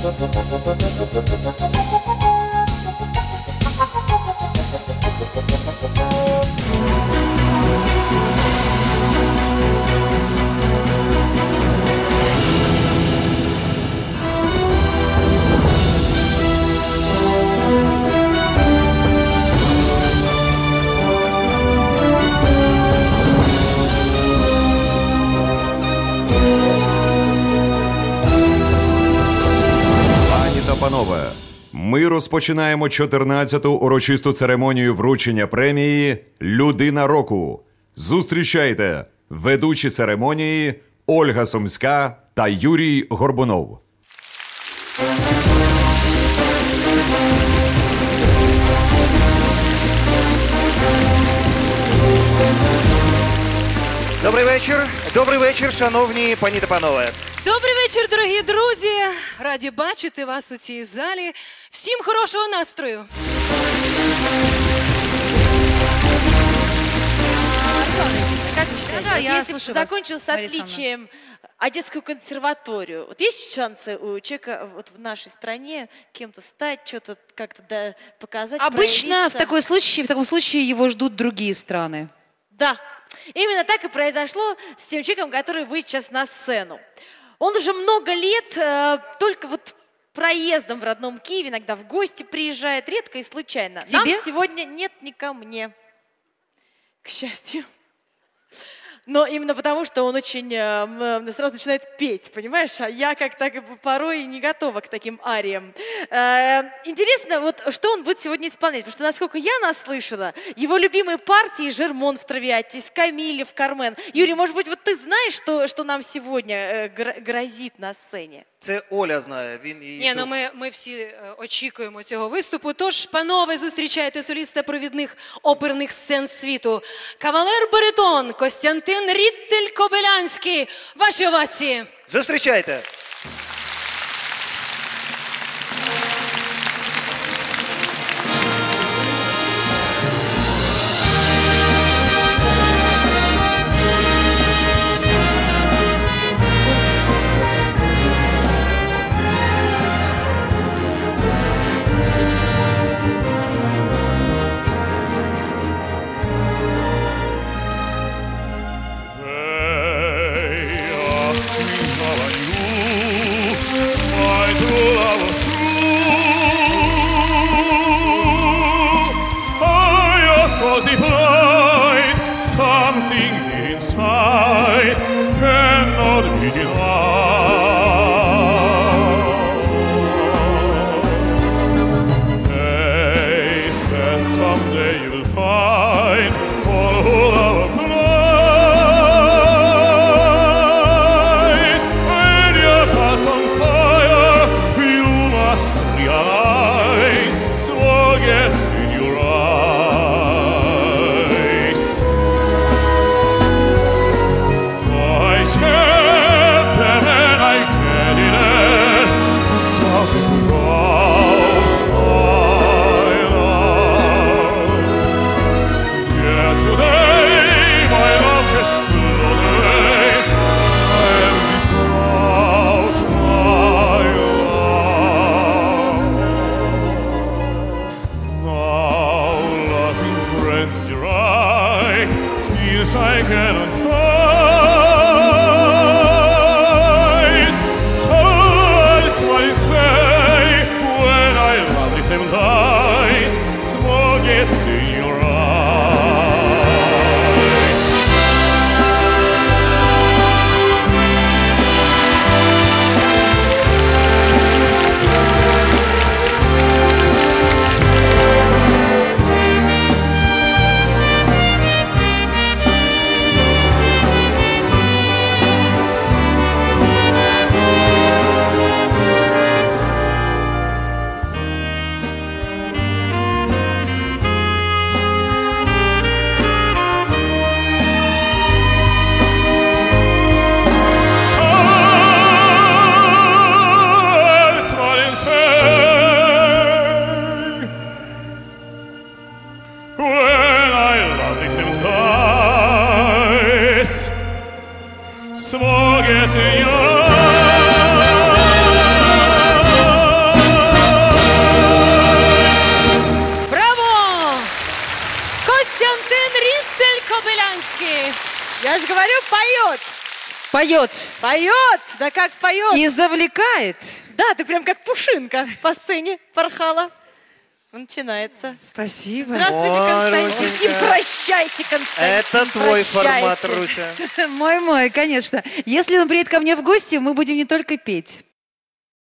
Панове, ми розпочинаємо 14-ту урочисту церемонію вручення премії «Людина року». Зустрічайте ведучі церемонії Ольга Сумська та Юрій Горбунов. Добрий вечір, шановні пані та панове. Добрий вечір, дорогі друзі! Раді бачити вас у цій залі. Всім хорошого настрою! Как вы считаете, Да, вот я если бы слушаю вас, закончил с Мария отличием Одесскую консерваторию, вот есть шансы у человека вот в нашей стране кем-то стать, что-то как-то показать, Обычно в проявиться? таком случае его ждут другие страны. Да, именно так и произошло с тем человеком, который выйдет сейчас на сцену. Он уже много лет только вот проездом в родном Киеве, иногда в гости приезжает, редко и случайно. Тебе? Нам сегодня нет ни ко мне, к счастью. Но именно потому, что он очень сразу начинает петь, понимаешь? А я как-то порой не готова к таким ариям. Интересно, вот что он будет сегодня исполнять, потому что, насколько я наслышала, его любимые партии «Жермон» в «Травиатис», «Камилев», «Кармен». Юрий, может быть, вот ты знаешь, что нам сегодня грозит на сцене? Це Оля знає, він її... Ні, ну ми всі очікуємо цього виступу. Тож, панове, зустрічайте соліста провідних оперних сцен світу. Кавалер-баритон Костянтин Ріттель-Кобилянський. Ваші овації. Зустрічайте! Поет Поет! Да как поет! и завлекает. Да, ты прям как пушинка по сцене порхала. Начинается. Спасибо. Здравствуйте, Ой, Константин. Русенька. И прощайте, Константин. Это твой прощайте. формат, Руся. Мой, конечно. Если он приедет ко мне в гости, мы будем не только петь.